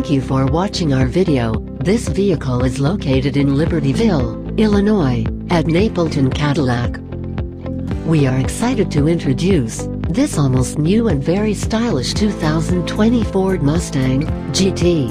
Thank you for watching our video. This vehicle is located in Libertyville, Illinois, at Napleton Cadillac. We are excited to introduce this almost new and very stylish 2020 Ford Mustang GT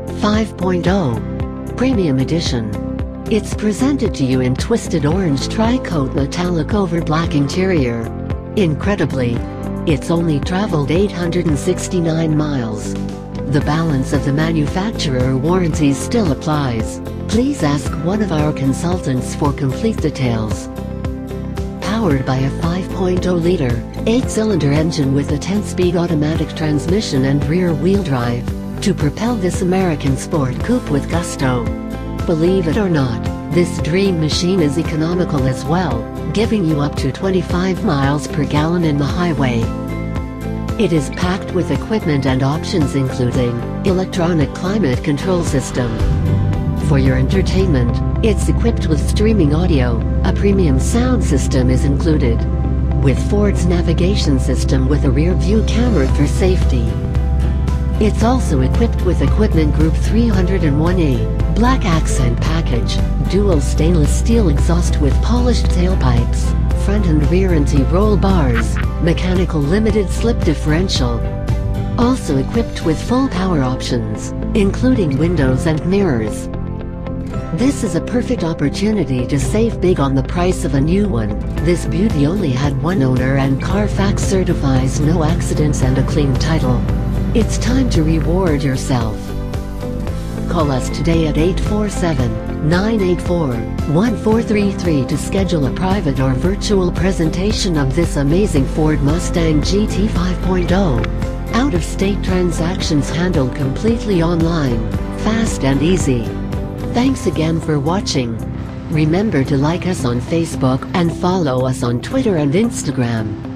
5.0 Premium Edition. It's presented to you in twisted orange tri-coat metallic over black interior. Incredibly, it's only traveled 869 miles. The balance of the manufacturer warranty still applies. Please ask one of our consultants for complete details. Powered by a 5.0-liter, 8-cylinder engine with a 10-speed automatic transmission and rear-wheel drive, to propel this American sport coupe with gusto. Believe it or not, this dream machine is economical as well, giving you up to 25 miles per gallon in the highway. It is packed with equipment and options including electronic climate control system. For your entertainment, it's equipped with streaming audio. A premium sound system is included, with Ford's navigation system with a rear-view camera for safety. It's also equipped with Equipment Group 301A, black accent package, dual stainless steel exhaust with polished tailpipes, front and rear anti-roll bars, mechanical limited slip differential. Also equipped with full power options, including windows and mirrors. This is a perfect opportunity to save big on the price of a new one. This beauty only had one owner and Carfax certifies no accidents and a clean title. It's time to reward yourself. Call us today at 847-984-1433 to schedule a private or virtual presentation of this amazing Ford Mustang GT 5.0. Out-of-state transactions handled completely online, fast and easy. Thanks again for watching. Remember to like us on Facebook and follow us on Twitter and Instagram.